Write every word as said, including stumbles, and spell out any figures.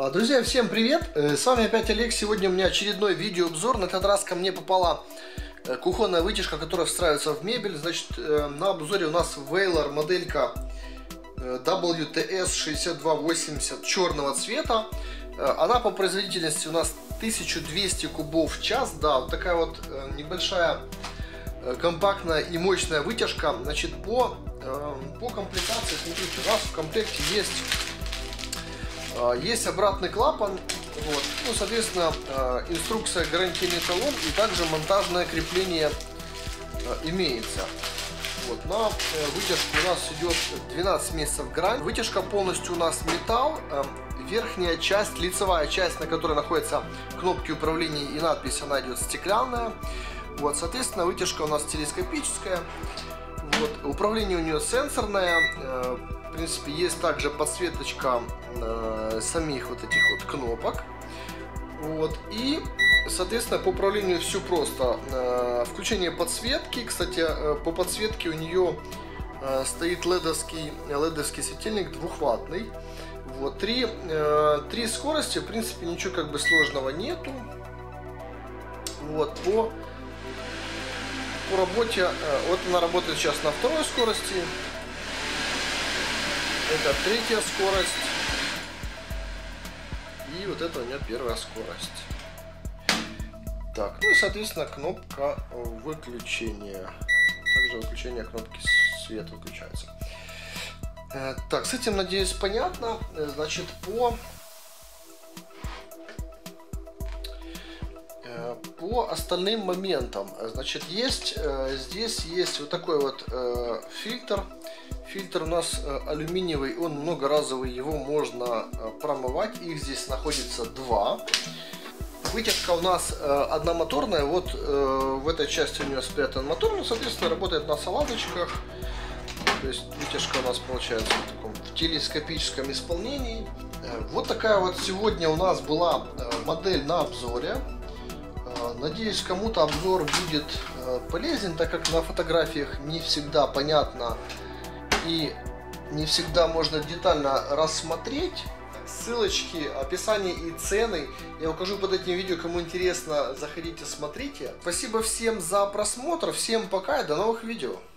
Друзья, всем привет! С вами опять Олег. Сегодня у меня очередной видеообзор. На этот раз ко мне попала кухонная вытяжка, которая встраивается в мебель. Значит, на обзоре у нас Вейлор моделька дабл ю ти эс шестьдесят два восемьдесят черного цвета. Она по производительности у нас тысяча двести кубов в час. Да, вот такая вот небольшая, компактная и мощная вытяжка. Значит, по, по комплектации, смотрите, у нас в комплекте есть Есть обратный клапан, вот. Ну, соответственно, инструкция, гарантийный талон и также монтажное крепление имеется. Вот. На вытяжку у нас идет двенадцать месяцев грань. Вытяжка полностью у нас металл. Верхняя часть, лицевая часть, на которой находятся кнопки управления и надпись, она идет стеклянная. Вот. Соответственно, вытяжка у нас телескопическая. Вот. Управление у нее сенсорное. В принципе, есть также подсветочка э, самих вот этих вот кнопок. Вот. И, соответственно, по управлению все просто. Э, включение подсветки. Кстати, э, по подсветке у нее э, стоит ледовский, ледовский светильник двухваттный. Вот. Три, э, три скорости. В принципе, ничего как бы сложного нету. Вот. По, по работе, э, вот она работает сейчас на второй скорости. Это третья скорость. И вот это у меня первая скорость. Так, ну и соответственно кнопка выключения. Также выключение кнопки света выключается. Так, с этим, надеюсь, понятно. Значит, по По остальным моментам, значит, есть здесь есть вот такой вот фильтр. Фильтр у нас алюминиевый, он многоразовый, его можно промывать. Их здесь находится два. Вытяжка у нас одномоторная. Вот в этой части у нее спрятан мотор, но, соответственно, работает на салазочках. То есть вытяжка у нас получается в таком телескопическом исполнении. Вот такая вот сегодня у нас была модель на обзоре. Надеюсь, кому-то обзор будет полезен, так как на фотографиях не всегда понятно и не всегда можно детально рассмотреть. Ссылочки, описание и цены я укажу под этим видео. Кому интересно, заходите, смотрите. Спасибо всем за просмотр, всем пока и до новых видео.